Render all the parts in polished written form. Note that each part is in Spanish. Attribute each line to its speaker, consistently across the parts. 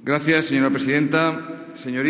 Speaker 1: Gracias, señora presidenta.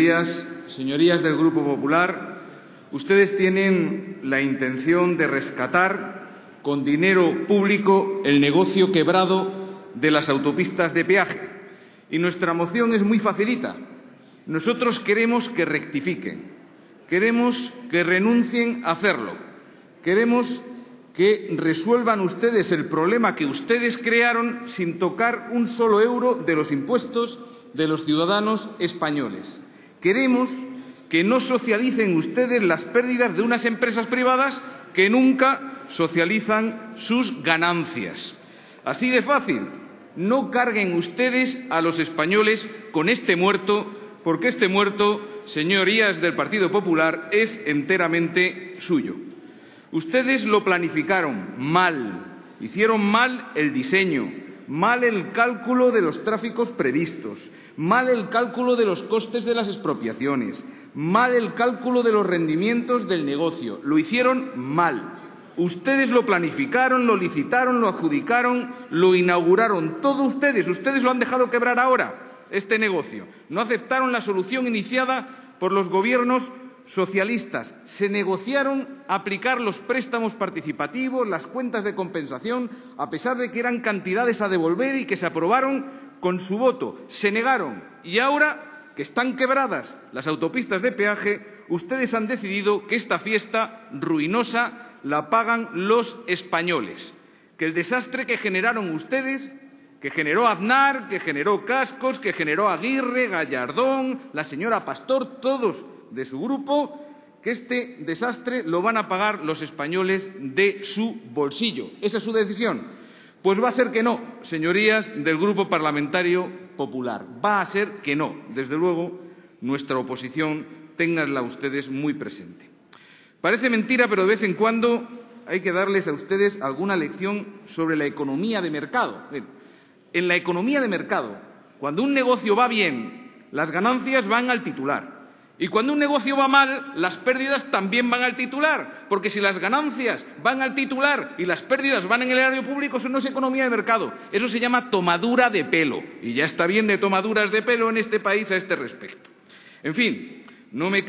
Speaker 1: Señorías del Grupo Popular, ustedes tienen la intención de rescatar con dinero público el negocio quebrado de las autopistas de peaje. Y nuestra moción es muy facilita. Nosotros queremos que rectifiquen, queremos que renuncien a hacerlo, queremos que resuelvan ustedes el problema que ustedes crearon sin tocar un solo euro de los impuestos de los ciudadanos españoles. Queremos que no socialicen ustedes las pérdidas de unas empresas privadas que nunca socializan sus ganancias. Así de fácil. No carguen ustedes a los españoles con este muerto, porque este muerto, señorías del Partido Popular, es enteramente suyo. Ustedes lo planificaron mal, hicieron mal el diseño, mal el cálculo de los tráficos previstos, mal el cálculo de los costes de las expropiaciones, mal el cálculo de los rendimientos del negocio. Lo hicieron mal. Ustedes lo planificaron, lo licitaron, lo adjudicaron, lo inauguraron. Todo ustedes lo han dejado quebrar ahora, este negocio. No aceptaron la solución iniciada por los gobiernos socialistas. Se negociaron aplicar los préstamos participativos, las cuentas de compensación, a pesar de que eran cantidades a devolver y que se aprobaron con su voto. Se negaron. Y ahora, que están quebradas las autopistas de peaje, ustedes han decidido que esta fiesta ruinosa la pagan los españoles. Que el desastre que generaron ustedes, que generó Aznar, que generó Cascos, que generó Aguirre, Gallardón, la señora Pastor, todos de su grupo, que este desastre lo van a pagar los españoles de su bolsillo. ¿Esa es su decisión? Pues va a ser que no, señorías del Grupo Parlamentario Popular. Va a ser que no. Desde luego, nuestra oposición, ténganla ustedes muy presente. Parece mentira, pero de vez en cuando hay que darles a ustedes alguna lección sobre la economía de mercado. En la economía de mercado, cuando un negocio va bien, las ganancias van al titular. Y cuando un negocio va mal, las pérdidas también van al titular. Porque si las ganancias van al titular y las pérdidas van en el erario público, eso no es economía de mercado. Eso se llama tomadura de pelo. Y ya está bien de tomaduras de pelo en este país a este respecto. En fin, no me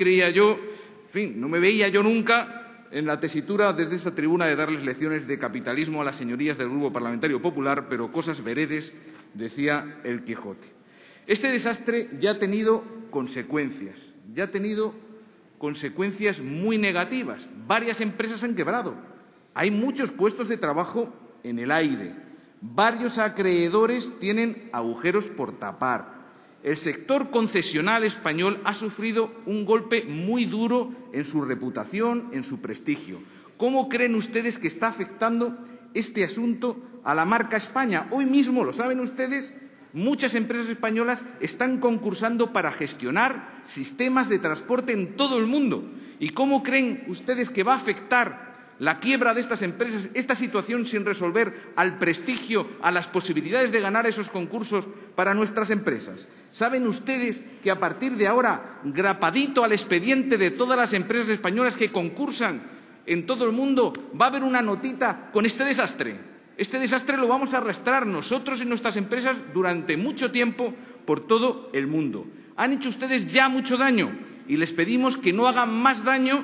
Speaker 1: veía yo nunca en la tesitura desde esta tribuna de darles lecciones de capitalismo a las señorías del Grupo Parlamentario Popular, pero cosas veredes, decía el Quijote. Este desastre ya ha tenido consecuencias. Ya ha tenido consecuencias muy negativas. Varias empresas han quebrado. Hay muchos puestos de trabajo en el aire. Varios acreedores tienen agujeros por tapar. El sector concesional español ha sufrido un golpe muy duro en su reputación, en su prestigio. ¿Cómo creen ustedes que está afectando este asunto a la marca España? Hoy mismo, lo saben ustedes, muchas empresas españolas están concursando para gestionar sistemas de transporte en todo el mundo. ¿Y cómo creen ustedes que va a afectar la quiebra de estas empresas, esta situación sin resolver, al prestigio, a las posibilidades de ganar esos concursos para nuestras empresas? ¿Saben ustedes que a partir de ahora, grapadito al expediente de todas las empresas españolas que concursan en todo el mundo, va a haber una notita con este desastre? Este desastre lo vamos a arrastrar nosotros y nuestras empresas durante mucho tiempo por todo el mundo. Han hecho ustedes ya mucho daño y les pedimos que no hagan más daño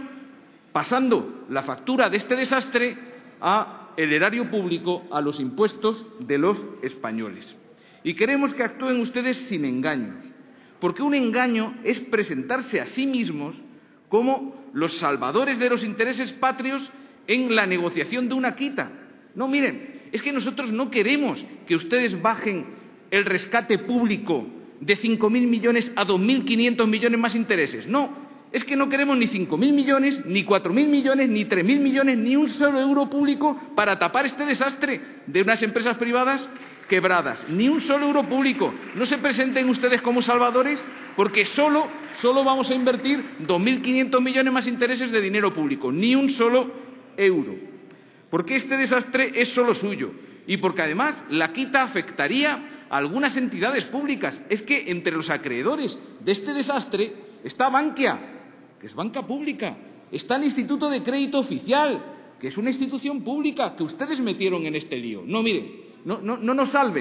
Speaker 1: pasando la factura de este desastre al erario público, a los impuestos de los españoles. Y queremos que actúen ustedes sin engaños, porque un engaño es presentarse a sí mismos como los salvadores de los intereses patrios en la negociación de una quita. No, miren, es que nosotros no queremos que ustedes bajen el rescate público de 5.000 millones a 2.500 millones más intereses. No, es que no queremos ni 5.000 millones, ni 4.000 millones, ni 3.000 millones, ni un solo euro público para tapar este desastre de unas empresas privadas quebradas. Ni un solo euro público. No se presenten ustedes como salvadores, porque solo vamos a invertir 2.500 millones más intereses de dinero público. Ni un solo euro. Porque este desastre es solo suyo y porque además la quita afectaría a algunas entidades públicas. Es que entre los acreedores de este desastre está Bankia, que es banca pública, está el Instituto de Crédito Oficial, que es una institución pública que ustedes metieron en este lío. No, miren, no nos salven,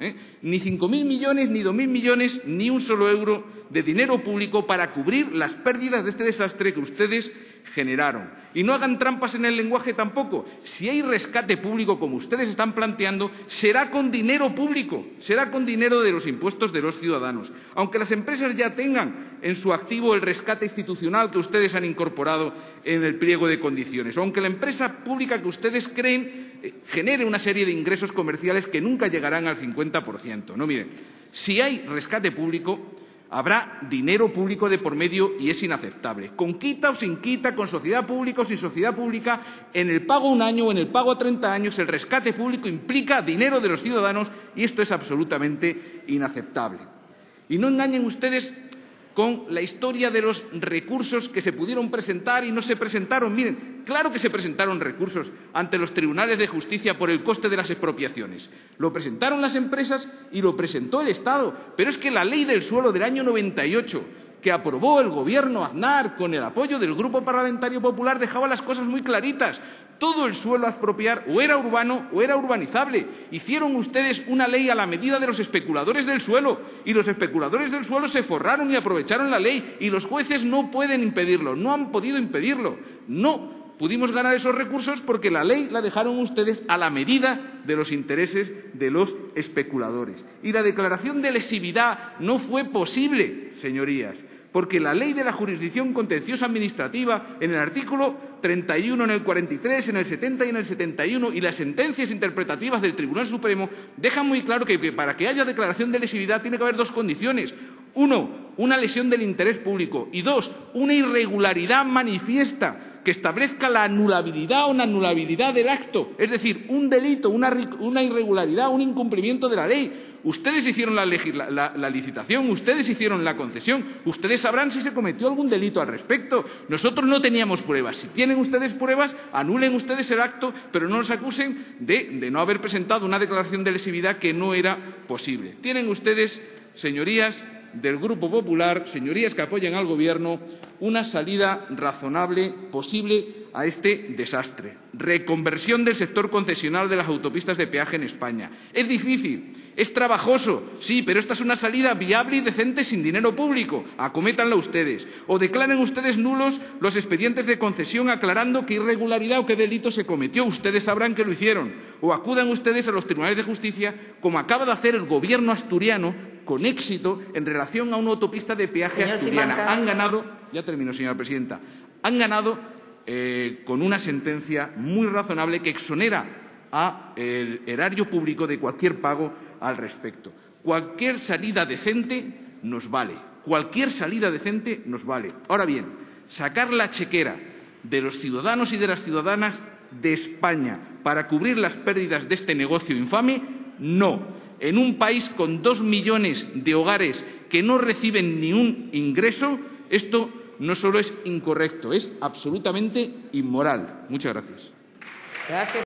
Speaker 1: Ni 5.000 millones, ni 2.000 millones, ni un solo euro de dinero público para cubrir las pérdidas de este desastre que ustedes generaron. Y no hagan trampas en el lenguaje tampoco. Si hay rescate público, como ustedes están planteando, será con dinero público, será con dinero de los impuestos de los ciudadanos. Aunque las empresas ya tengan en su activo el rescate institucional que ustedes han incorporado en el pliego de condiciones, o aunque la empresa pública que ustedes creen genere una serie de ingresos comerciales que nunca llegarán al 50%. No, miren, si hay rescate público, habrá dinero público de por medio y es inaceptable. Con quita o sin quita, con sociedad pública o sin sociedad pública, en el pago a un año o en el pago a 30 años, el rescate público implica dinero de los ciudadanos y esto es absolutamente inaceptable. Y no engañen ustedes con la historia de los recursos que se pudieron presentar y no se presentaron. Miren, claro que se presentaron recursos ante los tribunales de justicia por el coste de las expropiaciones. Lo presentaron las empresas y lo presentó el Estado. Pero es que la Ley del Suelo del año 98, que aprobó el Gobierno Aznar con el apoyo del Grupo Parlamentario Popular, dejaba las cosas muy claritas. Todo el suelo a expropiar o era urbano o era urbanizable. Hicieron ustedes una ley a la medida de los especuladores del suelo y los especuladores del suelo se forraron y aprovecharon la ley y los jueces no pueden impedirlo, no han podido impedirlo. No pudimos ganar esos recursos porque la ley la dejaron ustedes a la medida de los intereses de los especuladores. Y la declaración de lesividad no fue posible, señorías, porque la Ley de la Jurisdicción Contenciosa Administrativa, en el artículo 31, en el 43, en el 70 y en el 71, y las sentencias interpretativas del Tribunal Supremo, dejan muy claro que para que haya declaración de lesividad tiene que haber dos condiciones. Uno, una lesión del interés público. Y dos, una irregularidad manifiesta que establezca la anulabilidad o la anulabilidad del acto. Es decir, un delito, una irregularidad, un incumplimiento de la ley. Ustedes hicieron la licitación, ustedes hicieron la concesión, ustedes sabrán si se cometió algún delito al respecto. Nosotros no teníamos pruebas. Si tienen ustedes pruebas, anulen ustedes el acto, pero no nos acusen de no haber presentado una declaración de lesividad que no era posible. Tienen ustedes, señorías del Grupo Popular, señorías que apoyan al Gobierno, una salida razonable posible a este desastre. Reconversión del sector concesional de las autopistas de peaje en España. Es difícil, es trabajoso, sí, pero esta es una salida viable y decente sin dinero público. Acométanla ustedes. O declaren ustedes nulos los expedientes de concesión aclarando qué irregularidad o qué delito se cometió. Ustedes sabrán que lo hicieron. O acudan ustedes a los tribunales de justicia, como acaba de hacer el Gobierno asturiano, con éxito en relación a una autopista de peaje asturiana. Han ganado, ya termino, señora presidenta, han ganado con una sentencia muy razonable que exonera al erario público de cualquier pago al respecto. Cualquier salida decente nos vale. Cualquier salida decente nos vale. Ahora bien, sacar la chequera de los ciudadanos y de las ciudadanas de España para cubrir las pérdidas de este negocio infame, no. En un país con 2 millones de hogares que no reciben ni un ingreso, esto no solo es incorrecto, es absolutamente inmoral. Muchas gracias.